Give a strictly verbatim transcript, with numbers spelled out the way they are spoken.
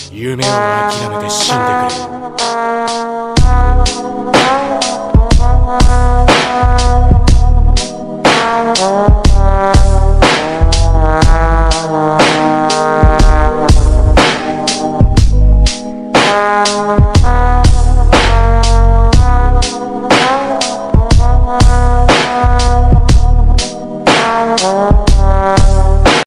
夢を諦めて死んでくれ。